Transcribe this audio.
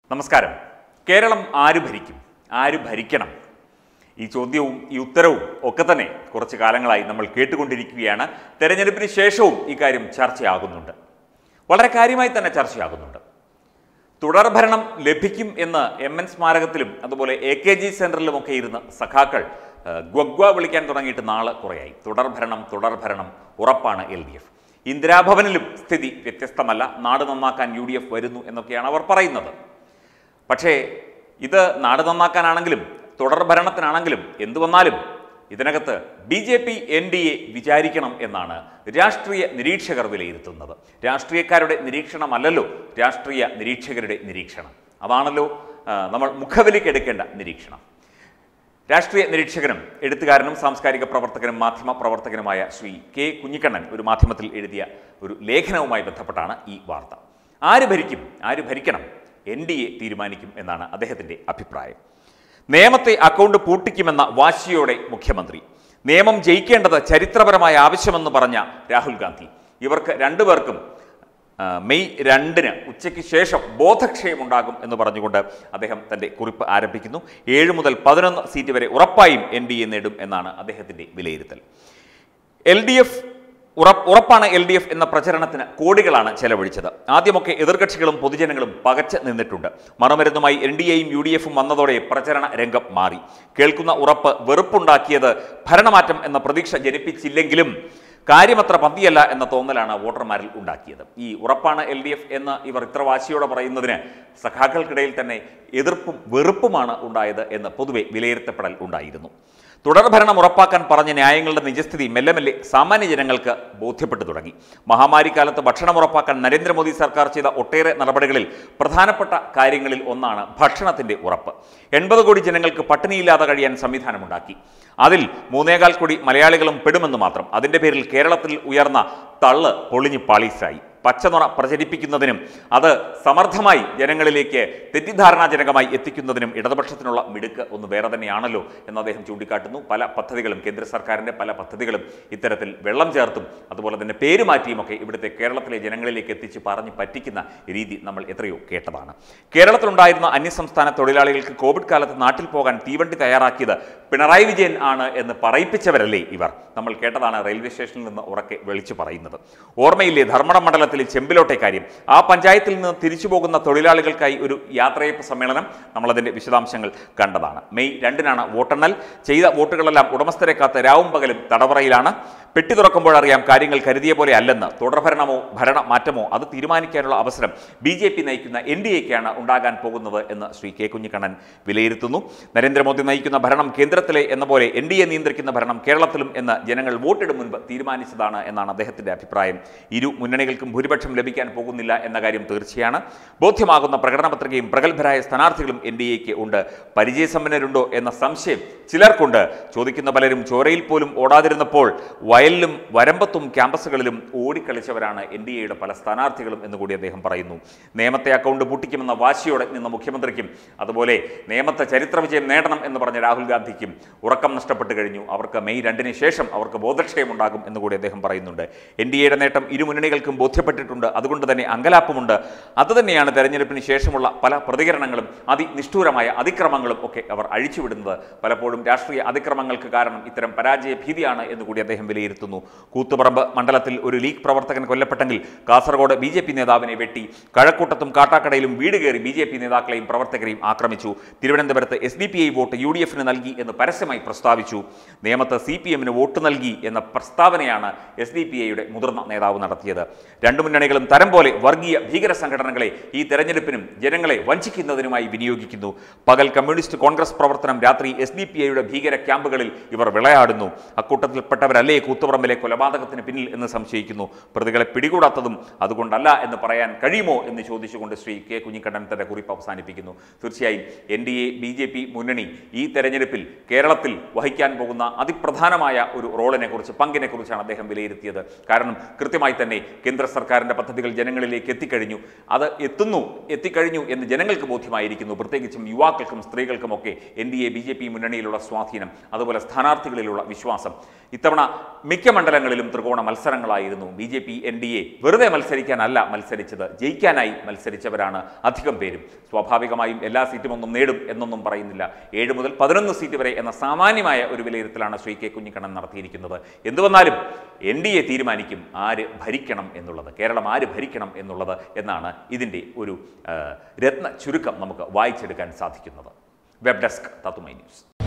നമസ്കാരം. കേരളം ആര് ഭരിക്കും, ആര് ഭരിക്കണം? ഈ ചോദ്യവും ഈ ഉത്തരവും ഒക്കെ തന്നെ കുറച്ച് കാലങ്ങളായി നമ്മൾ കേട്ടുകൊണ്ടിരിക്കുകയാണ്. തെരഞ്ഞെടുപ്പിന് ശേഷവും ഇക്കാര്യം ചർച്ചയാകുന്നുണ്ട്, വളരെ കാര്യമായി തന്നെ ചർച്ചയാകുന്നുണ്ട്. തുടർഭരണം ലഭിക്കും എന്ന് MN സ്മാരകത്തിലും അതുപോലെ AKG സെൻറ്ററിലുമൊക്കെ ഇരുന്ന് സഖാക്കൾ ഗ്വഗ്വ വിളിക്കാൻ തുടങ്ങിയിട്ട് നാളെ കുറയായി. തുടർഭരണം ഉറപ്പാണ് LDF. ഇന്ദിരാഭവനിലും സ്ഥിതി വ്യത്യസ്തമല്ല. നാട് നന്നാക്കാൻ UDF വരുന്നു എന്നൊക്കെയാണ് അവർ പറയുന്നത്. പക്ഷേ ഇത് നാട് നന്നാക്കാനാണെങ്കിലും തുടർഭരണത്തിനാണെങ്കിലും എന്തു വന്നാലും ഇതിനകത്ത് BJP NDA വിചാരിക്കണം എന്നാണ് രാഷ്ട്രീയ നിരീക്ഷകർ വിലയിരുത്തുന്നത്. രാഷ്ട്രീയക്കാരുടെ നിരീക്ഷണമല്ലല്ലോ രാഷ്ട്രീയ നിരീക്ഷകരുടെ നിരീക്ഷണം. അതാണല്ലോ നമ്മൾ മുഖവിലിക്കെടുക്കേണ്ട നിരീക്ഷണം. രാഷ്ട്രീയ നിരീക്ഷകനും എഴുത്തുകാരനും സാംസ്കാരിക പ്രവർത്തകനും മാധ്യമ പ്രവർത്തകനുമായ ശ്രീ K. കുഞ്ഞിക്കണ്ണൻ ഒരു മാധ്യമത്തിൽ എഴുതിയ ഒരു ലേഖനവുമായി ബന്ധപ്പെട്ടാണ് ഈ വാർത്ത. ആര് ഭരിക്കും, ആര് ഭരിക്കണം? NDA തീരുമാനിക്കും എന്നാണ് അദ്ദേഹത്തിൻ്റെ അഭിപ്രായം. നിയമത്തെ അക്കൗണ്ട് പൂട്ടിക്കുമെന്ന വാശിയോടെ മുഖ്യമന്ത്രി. നിയമം ജയിക്കേണ്ടത് ചരിത്രപരമായ ആവശ്യമെന്ന് പറഞ്ഞ രാഹുൽ ഗാന്ധി. ഇവർക്ക് രണ്ടുപേർക്കും മെയ് 2-ന് ഉച്ചയ്ക്ക് ശേഷം ബോധക്ഷയമുണ്ടാകും എന്ന് പറഞ്ഞുകൊണ്ട് അദ്ദേഹം തൻ്റെ കുറിപ്പ് ആരംഭിക്കുന്നു. 7 മുതൽ 11 സീറ്റ് വരെ ഉറപ്പായും NDA നേടും എന്നാണ് അദ്ദേഹത്തിൻ്റെ വിലയിരുത്തൽ. ഉറപ്പാണ് LDF എന്ന പ്രചരണത്തിന് കോടികളാണ് ചെലവഴിച്ചത്. ആദ്യമൊക്കെ എതിർകക്ഷികളും പൊതുജനങ്ങളും പകച്ച് നിന്നിട്ടുണ്ട്. മറുമരുന്നുമായി NDAയും UDFും വന്നതോടെ പ്രചരണ രംഗം മാറി. കേൾക്കുന്ന ഉറപ്പ് വെറുപ്പുണ്ടാക്കിയത് ഭരണമാറ്റം എന്ന പ്രതീക്ഷ ജനിപ്പിച്ചില്ലെങ്കിലും കാര്യമത്ര പന്തിയല്ല എന്ന തോന്നലാണ് വോട്ടർമാരിൽ ഉണ്ടാക്കിയത്. ഈ ഉറപ്പാണ് LDF എന്ന് ഇവർ ഇത്ര വാശിയോടെ പറയുന്നതിന് സഖാക്കൾക്കിടയിൽ തന്നെ എതിർപ്പും വെറുപ്പുമാണ് ഉണ്ടായത് എന്ന് പൊതുവെ വിലയിരുത്തപ്പെടൽ ഉണ്ടായിരുന്നു. തുടർഭരണം ഉറപ്പാക്കാൻ പറഞ്ഞ ന്യായങ്ങളുടെ നിജസ്ഥിതി മെല്ലെ മെല്ലെ സാമാന്യ ജനങ്ങൾക്ക് ബോധ്യപ്പെട്ടു തുടങ്ങി. മഹാമാരി കാലത്ത് ഭക്ഷണം ഉറപ്പാക്കാൻ നരേന്ദ്രമോദി സർക്കാർ ചെയ്ത ഒട്ടേറെ നടപടികളിൽ പ്രധാനപ്പെട്ട കാര്യങ്ങളിൽ ഒന്നാണ് ഭക്ഷണത്തിൻ്റെ ഉറപ്പ്. 80 കോടി ജനങ്ങൾക്ക് പട്ടിണിയില്ലാതെ കഴിയാൻ സംവിധാനമുണ്ടാക്കി. അതിൽ 3.25 കോടി മലയാളികളും പെടുമെന്ന് മാത്രം. അതിൻ്റെ പേരിൽ കേരളത്തിൽ ഉയർന്ന തള്ള് പൊളിഞ്ഞ് പാളീസായി. പച്ചനുണ പ്രചരിപ്പിക്കുന്നതിനും അത് സമർത്ഥമായി ജനങ്ങളിലേക്ക് തെറ്റിദ്ധാരണാജനകമായി എത്തിക്കുന്നതിനും ഇടതുപക്ഷത്തിനുള്ള മിടുക്ക് ഒന്ന് വേറെ തന്നെയാണല്ലോ എന്ന് അദ്ദേഹം ചൂണ്ടിക്കാട്ടുന്നു. പല പദ്ധതികളും കേന്ദ്ര സർക്കാരിൻ്റെ പല പദ്ധതികളും ഇത്തരത്തിൽ വെള്ളം ചേർത്തും അതുപോലെ തന്നെ പേര് മാറ്റിയുമൊക്കെ ഇവിടുത്തെ കേരളത്തിലെ ജനങ്ങളിലേക്ക് എത്തിച്ച് പറഞ്ഞ് പറ്റിക്കുന്ന രീതി നമ്മൾ എത്രയോ കേട്ടതാണ്. കേരളത്തിലുണ്ടായിരുന്ന അന്യസംസ്ഥാന തൊഴിലാളികൾക്ക് കോവിഡ് കാലത്ത് നാട്ടിൽ പോകാൻ തീവണ്ടി തയ്യാറാക്കിയത് പിണറായി വിജയൻ ആണ് എന്ന് പറയിപ്പിച്ചവരല്ലേ ഇവർ? നമ്മൾ കേട്ടതാണ് റെയിൽവേ സ്റ്റേഷനിൽ നിന്ന് ഉറക്കെ വിളിച്ചു പറയുന്നത്. ഓർമ്മയില്ലേ ധർമ്മടം മണ്ഡലത്തിലെ ചെമ്പിലോട്ടെ കാര്യം? ആ പഞ്ചായത്തിൽ നിന്ന് തിരിച്ചു പോകുന്ന തൊഴിലാളികൾക്കായി ഒരു യാത്രയപ്പ് സമ്മേളനം, നമ്മളതിൻ്റെ വിശദാംശങ്ങൾ കണ്ടതാണ്. മെയ് 2-നാണ് വോട്ടെണ്ണൽ. ചെയ്ത വോട്ടുകളെല്ലാം ഉടമസ്ഥരെ കാത്ത് രാവും പകലും തടവറയിലാണ്. പെട്ടി തുറക്കുമ്പോഴറിയാം കാര്യങ്ങൾ കരുതിയ പോലെ അല്ലെന്ന്. തുടർഭരണമോ ഭരണമാറ്റമോ അത് തീരുമാനിക്കാനുള്ള അവസരം BJP നയിക്കുന്ന NDAയ്ക്കാണ് ഉണ്ടാകാൻ പോകുന്നത് എന്ന് ശ്രീ K. കുഞ്ഞിക്കണ്ണൻ വിലയിരുത്തുന്നു. നരേന്ദ്രമോദി നയിക്കുന്ന ഭരണം കേന്ദ്രത്തിലെ എന്ന പോലെ NDA നിയന്ത്രിക്കുന്ന ഭരണം കേരളത്തിലും എന്ന് ജനങ്ങൾ വോട്ടിടും മുൻപ് തീരുമാനിച്ചതാണ് എന്നാണ് അദ്ദേഹത്തിൻ്റെ അഭിപ്രായം. ഇരു മുന്നണികൾക്കും ഭൂരിപക്ഷം ലഭിക്കാൻ പോകുന്നില്ല എന്ന കാര്യം തീർച്ചയാണ്. ബോധ്യമാകുന്ന പ്രകടന പത്രികയും പ്രഗത്ഭരായ സ്ഥാനാർത്ഥികളും NDAയ്ക്ക് ഉണ്ട്. പരിചയസമ്പന്നരുണ്ടോ എന്ന സംശയം ചിലർക്കുണ്ട്. ചോദിക്കുന്ന പലരും ചോരയിൽ പോലും ഓടാതിരുന്നപ്പോൾ വയലിലും വരമ്പത്തും ക്യാമ്പസുകളിലും ഓടിക്കളിച്ചവരാണ് NDAയുടെ പല സ്ഥാനാർത്ഥികളും എന്നുകൂടി അദ്ദേഹം പറയുന്നു. നിയമത്തെ അക്കൗണ്ട് പൂട്ടിക്കുമെന്ന വാശിയോടെ നിന്ന മുഖ്യമന്ത്രിക്കും അതുപോലെ നിയമത്തെ ചരിത്ര വിജയം നേടണം എന്ന് പറഞ്ഞ രാഹുൽ ഗാന്ധിക്കും ഉറക്കം നഷ്ടപ്പെട്ട് കഴിഞ്ഞു. അവർക്ക് മെയ് 2-ന് ശേഷം അവർക്ക് ബോധക്ഷയമുണ്ടാകും എന്നുകൂടി അദ്ദേഹം പറയുന്നുണ്ട്. NDAയുടെ നേട്ടം ഇരു മുന്നണികൾക്കും ബോധ്യപ്പെട്ടിട്ടുണ്ട്. അതുകൊണ്ട് തന്നെ അങ്കലാപ്പമുണ്ട്. അതുതന്നെയാണ് തെരഞ്ഞെടുപ്പിന് ശേഷമുള്ള പല പ്രതികരണങ്ങളും അതിനിഷ്ഠൂരമായ അതിക്രമങ്ങളും ഒക്കെ അവർ അഴിച്ചുവിടുന്നത്. പലപ്പോഴും രാഷ്ട്രീയ അതിക്രമങ്ങൾക്ക് കാരണം ഇത്തരം പരാജയ ഭീതിയാണ് എന്നുകൂടി അദ്ദേഹം വിലയിരുത്തുന്നു. കൂത്തുപറമ്പ് മണ്ഡലത്തിൽ ഒരു ലീഗ് പ്രവർത്തകൻ കൊല്ലപ്പെട്ടെങ്കിൽ കാസർഗോഡ് BJP നേതാവിനെ വെട്ടി. കഴക്കൂട്ടത്തും കാട്ടാക്കടയിലും വീട് കയറി BJP നേതാക്കളെയും പ്രവർത്തകരെയും ആക്രമിച്ചു. തിരുവനന്തപുരത്ത് SDPI വോട്ട് UDFന് നൽകി എന്ന് പരസ്യമായി പ്രസ്താവിച്ചു. നേമത്ത് CPMന് വോട്ട് നൽകി എന്ന പ്രസ്താവനയാണ് SDPIയുടെ മുതിർന്ന നേതാവ് നടത്തിയത്. രണ്ടു മുന്നണികളും തരം പോലെ വർഗീയ ഭീകര സംഘടനകളെ ഈ തെരഞ്ഞെടുപ്പിനും ജനങ്ങളെ വഞ്ചിക്കുന്നതിനുമായി വിനിയോഗിക്കുന്നു. പകൽ കമ്മ്യൂണിസ്റ്റ് കോൺഗ്രസ് പ്രവർത്തനം, രാത്രി SDPIയുടെ ഭീകര ക്യാമ്പുകളിൽ ഇവർ വിളയാടുന്നു. അക്കൂട്ടത്തിൽപ്പെട്ടവരല്ലേ കൂത്തുപറമ്പിലെ കൊലപാതകത്തിന് പിന്നിൽ എന്ന് സംശയിക്കുന്നു. പ്രതികളെ പിടികൂടാത്തതും അതുകൊണ്ടല്ല എന്ന് പറയാൻ കഴിയുമോ എന്ന് ചോദിച്ചുകൊണ്ട് ശ്രീ K. കുഞ്ഞിക്കണ്ണൻ തന്റെ കുറിപ്പ് അവസാനിപ്പിക്കുന്നു. തീർച്ചയായും NDA BJP മുന്നണി ഈ തെരഞ്ഞെടുപ്പിൽ കേരളത്തിൽ വഹിക്കാൻ പോകുന്ന അതിപ്രധാനമായ ഒരു റോളിനെ കുറിച്ച് പങ്കിനെ കുറിച്ചാണ് അദ്ദേഹം വിലയിരുത്തിയത്. കാരണം കൃത്യമായി തന്നെ കേന്ദ്ര സർക്കാരിൻ്റെ പദ്ധതികൾ ജനങ്ങളിലേക്ക് അത് എത്തിക്കഴിഞ്ഞു എന്ന് ജനങ്ങൾക്ക് ബോധ്യമായിരിക്കുന്നു. പ്രത്യേകിച്ചും യുവാക്കൾക്കും സ്ത്രീകൾക്കുമൊക്കെ NDA BJP മുന്നണിയിലുള്ള സ്വാധീനം, അതുപോലെ സ്ഥാനാർത്ഥികളിലുള്ള വിശ്വാസം. ഇത്തവണ മിക്ക മണ്ഡലങ്ങളിലും ത്രികോണ മത്സരങ്ങളായിരുന്നു. BJP NDA വെറുതെ മത്സരിക്കാനല്ല മത്സരിച്ചത്, ജയിക്കാനായി മത്സരിച്ചവരാണ് അധികം പേരും. സ്വാഭാവികമായും എല്ലാ സീറ്റും ഒന്നും നേടും എന്നൊന്നും പറയുന്നില്ല. 7 മുതൽ 11 സീറ്റ് വരെ എന്ന സാമാന്യമായ ഒരു വിലയിരുത്തലാണ് ശ്രീ കെ കുഞ്ഞിക്കണ്ണൻ നടത്തിയിരിക്കുന്നത്. എന്തു വന്നാലും NDA തീരുമാനിക്കും ആര് ഭരിക്കണം എന്നുള്ളത്, കേരളം ആര് ഭരിക്കണം എന്നുള്ളത് എന്നാണ് ഇതിൻ്റെ ഒരു രത്ന ചുരുക്കം നമുക്ക് വായിച്ചെടുക്കാൻ സാധിക്കുന്നത്. വെബ് ഡെസ്ക് തത്തുമൈ ന്യൂസ്.